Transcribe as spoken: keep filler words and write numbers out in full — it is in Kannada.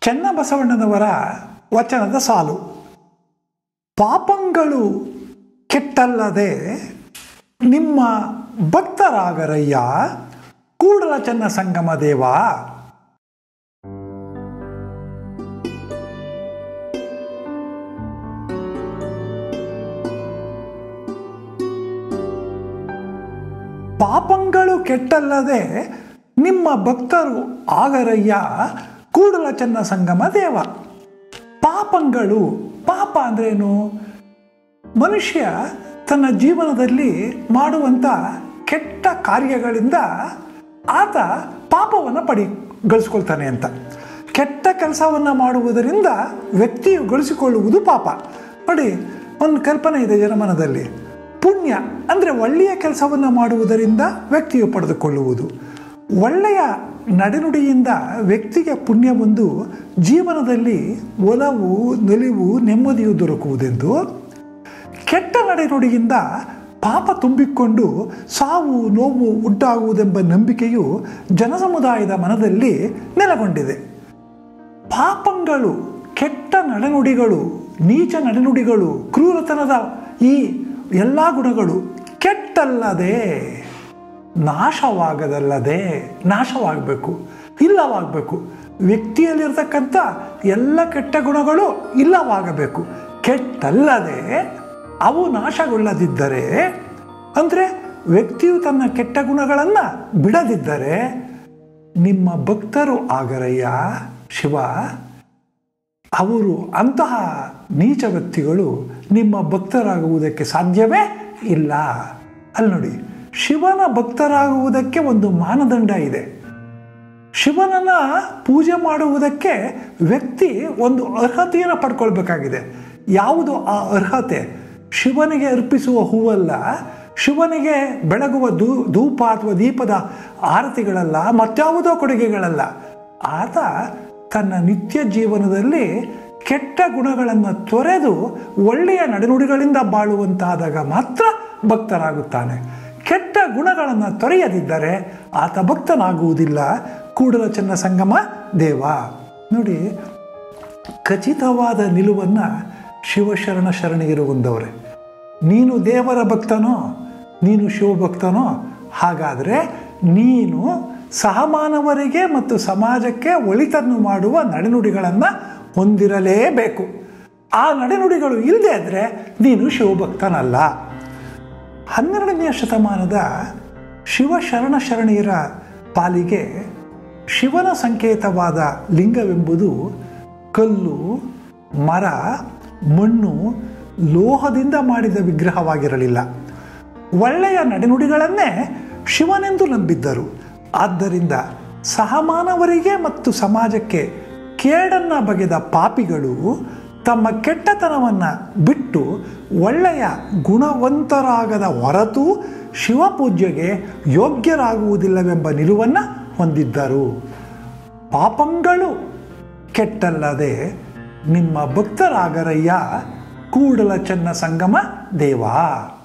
ಚೆನ್ನಬಸವಣ್ಣನವರ ವಚನದ ಸಾಲು. ಪಾಪಂಗಳು ಕೆಟ್ಟಲ್ಲದೆ ನಿಮ್ಮ ಭಕ್ತರಾಗರಯ್ಯ ಕೂಡಲ ಚೆನ್ನ ಸಂಗಮ ದೇವ. ಪಾಪಂಗಳು ಕೆಟ್ಟಲ್ಲದೆ ನಿಮ್ಮ ಭಕ್ತರು ಆಗರಯ್ಯ ಕೂಡಲ ಚೆನ್ನ ಸಂಗಮ ದೇವ. ಪಾಪಂಗಳು, ಪಾಪ ಅಂದ್ರೇನು? ಮನುಷ್ಯ ತನ್ನ ಜೀವನದಲ್ಲಿ ಮಾಡುವಂಥ ಕೆಟ್ಟ ಕಾರ್ಯಗಳಿಂದ ಆತ ಪಾಪವನ್ನು ಪಡಿ ಗಳಿಸ್ಕೊಳ್ತಾನೆ ಅಂತ. ಕೆಟ್ಟ ಕೆಲಸವನ್ನು ಮಾಡುವುದರಿಂದ ವ್ಯಕ್ತಿಯು ಗಳಿಸಿಕೊಳ್ಳುವುದು ಪಾಪ. ನೋಡಿ, ಒಂದು ಕಲ್ಪನೆ ಇದೆ ಜನಮನದಲ್ಲಿ. ಪುಣ್ಯ ಅಂದರೆ ಒಳ್ಳೆಯ ಕೆಲಸವನ್ನು ಮಾಡುವುದರಿಂದ ವ್ಯಕ್ತಿಯು ಪಡೆದುಕೊಳ್ಳುವುದು. ಒಳ್ಳೆಯ ನಡೆನುಡಿಯಿಂದ ವ್ಯಕ್ತಿಗೆ ಪುಣ್ಯ ಬಂದು ಜೀವನದಲ್ಲಿ ಒಲವು, ನಲಿವು, ನೆಮ್ಮದಿಯು ದೊರಕುವುದೆಂದು, ಕೆಟ್ಟ ನಡೆನುಡಿಯಿಂದ ಪಾಪ ತುಂಬಿಕೊಂಡು ಸಾವು ನೋವು ಉಂಟಾಗುವುದೆಂಬ ನಂಬಿಕೆಯು ಜನಸಮುದಾಯದ ಮನದಲ್ಲಿ ನೆಲೆಗೊಂಡಿದೆ. ಪಾಪಂಗಳು, ಕೆಟ್ಟ ನಡೆನುಡಿಗಳು, ನೀಚ ನಡೆನುಡಿಗಳು, ಕ್ರೂರತನದ ಈ ಎಲ್ಲ ಗುಣಗಳು ಕೆಟ್ಟಲ್ಲದೆ, ನಾಶವಾಗದಲ್ಲದೆ, ನಾಶವಾಗಬೇಕು, ಇಲ್ಲವಾಗಬೇಕು. ವ್ಯಕ್ತಿಯಲ್ಲಿರ್ತಕ್ಕಂಥ ಎಲ್ಲ ಕೆಟ್ಟ ಗುಣಗಳು ಇಲ್ಲವಾಗಬೇಕು. ಕೆಟ್ಟಲ್ಲದೆ ಅವು ನಾಶಗೊಳ್ಳದಿದ್ದರೆ, ಅಂದರೆ ವ್ಯಕ್ತಿಯು ತನ್ನ ಕೆಟ್ಟ ಗುಣಗಳನ್ನು ಬಿಡದಿದ್ದರೆ, ನಿಮ್ಮ ಭಕ್ತರು ಆಗರಯ್ಯ ಶಿವ, ಅವರು ಅಂತಹ ನೀಚ ವ್ಯಕ್ತಿಗಳು ನಿಮ್ಮ ಭಕ್ತರಾಗುವುದಕ್ಕೆ ಸಾಧ್ಯವೇ ಇಲ್ಲ. ಅಲ್ಲಿ ನೋಡಿ, ಶಿವನ ಭಕ್ತರಾಗುವುದಕ್ಕೆ ಒಂದು ಮಾನದಂಡ ಇದೆ. ಶಿವನನ್ನು ಪೂಜೆ ಮಾಡುವುದಕ್ಕೆ ವ್ಯಕ್ತಿ ಒಂದು ಅರ್ಹತೆಯನ್ನು ಪಡ್ಕೊಳ್ಬೇಕಾಗಿದೆ. ಯಾವುದು ಆ ಅರ್ಹತೆ? ಶಿವನಿಗೆ ಅರ್ಪಿಸುವ ಹೂವಲ್ಲ, ಶಿವನಿಗೆ ಬೆಳಗುವ ಧೂ ಧೂಪ ಅಥವಾ ದೀಪದ ಆರತಿಗಳಲ್ಲ, ಮತ್ಯಾವುದೋ ಕೊಡುಗೆಗಳಲ್ಲ. ಆತ ತನ್ನ ನಿತ್ಯ ಜೀವನದಲ್ಲಿ ಕೆಟ್ಟ ಗುಣಗಳನ್ನು ತೊರೆದು ಒಳ್ಳೆಯ ನಡೆನುಡಿಗಳಿಂದ ಬಾಳುವಂತಾದಾಗ ಮಾತ್ರ ಭಕ್ತರಾಗುತ್ತಾನೆ. ಕೆಟ್ಟ ಗುಣಗಳನ್ನು ತೊರೆಯದಿದ್ದರೆ ಆತ ಭಕ್ತನಾಗುವುದಿಲ್ಲ. ಕೂಡಲ ಚೆನ್ನ ಸಂಗಮ ದೇವ. ನೋಡಿ, ಖಚಿತವಾದ ನಿಲುವನ್ನು ಶಿವಶರಣ ಶರಣೆಯರು ಹೊಂದವ್ರೆ. ನೀನು ದೇವರ ಭಕ್ತನೋ, ನೀನು ಶಿವಭಕ್ತನೋ, ಹಾಗಾದರೆ ನೀನು ಸಹಮಾನವರಿಗೆ ಮತ್ತು ಸಮಾಜಕ್ಕೆ ಒಳಿತನ್ನು ಮಾಡುವ ನಡೆನುಡಿಗಳನ್ನು ಹೊಂದಿರಲೇಬೇಕು. ಆ ನಡೆನುಡಿಗಳು ಇಲ್ಲದೆ ಇದ್ದರೆ ನೀನು ಶಿವಭಕ್ತನಲ್ಲ. ಹನ್ನೆರಡನೆಯ ಶತಮಾನದ ಶಿವಶರಣ ಶರಣೆಯರ ಪಾಲಿಗೆ ಶಿವನ ಸಂಕೇತವಾದ ಲಿಂಗವೆಂಬುದು ಕಲ್ಲು, ಮರ, ಮಣ್ಣು, ಲೋಹದಿಂದ ಮಾಡಿದ ವಿಗ್ರಹವಾಗಿರಲಿಲ್ಲ. ಒಳ್ಳೆಯ ನಡೆನುಡಿಗಳನ್ನೇ ಶಿವನೆಂದು ನಂಬಿದ್ದರು. ಆದ್ದರಿಂದ ಸಹಮಾನವರಿಗೆ ಮತ್ತು ಸಮಾಜಕ್ಕೆ ಕೇಡನ್ನು ಬಗೆದ ಪಾಪಿಗಳು ತಮ್ಮ ಕೆಟ್ಟತನವನ್ನು ಬಿಟ್ಟು ಒಳ್ಳೆಯ ಗುಣವಂತರಾಗದ ಹೊರತು ಶಿವಪೂಜೆಗೆ ಯೋಗ್ಯರಾಗುವುದಿಲ್ಲವೆಂಬ ನಿಲುವನ್ನು ಹೊಂದಿದ್ದರು. ಪಾಪಂಗಳು ಕೆಟ್ಟಲ್ಲದೆ ನಿಮ್ಮ ಭಕ್ತರಾಗರಯ್ಯ ಕೂಡಲ ಚೆನ್ನ ಸಂಗಮ ದೇವ.